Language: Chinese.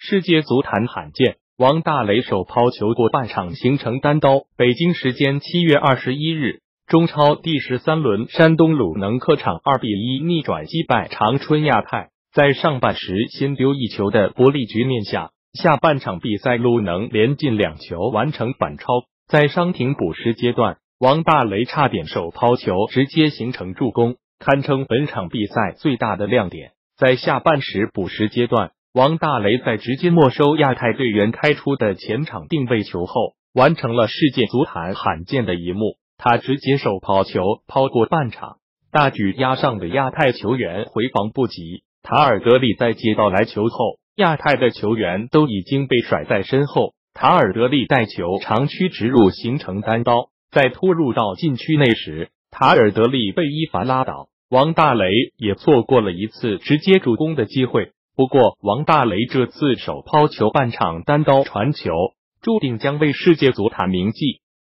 世界足坛罕见，王大雷手抛球过半场形成单刀。北京时间7月21日，中超第13轮，山东鲁能客场2-1逆转击败长春亚泰。在上半时先丢一球的不利局面下，下半场比赛鲁能连进2球完成反超。在伤停补时阶段，王大雷差点手抛球直接形成助攻，堪称本场比赛最大的亮点。在下半时补时阶段，王大雷在直接没收亚太队员开出的前场定位球后，完成了世界足坛罕见的一幕。他直接手抛球抛过半场，大举压上的亚太球员回防不及。塔尔德利在接到来球后，亚太的球员都已经被甩在身后，塔尔德利带球长驱直入形成单刀，在突入到禁区内时，塔尔德利被伊凡拉倒，王大雷也错过了一次直接助攻的机会。不过王大雷这次手抛球半场单刀传球，注定将为世界足坛铭记。